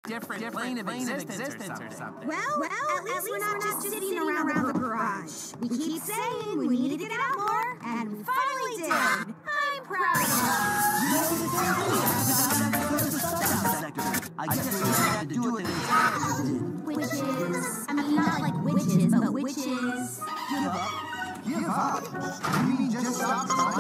different plane of existence or something. Well, at least we're not just sitting around the garage. We keep saying we need to get out more, and we finally did. I'm proud of us. I guess we had to do what they did. Witches. I mean, not like witches, but witches. Give up? Give up? You mean just stop trying?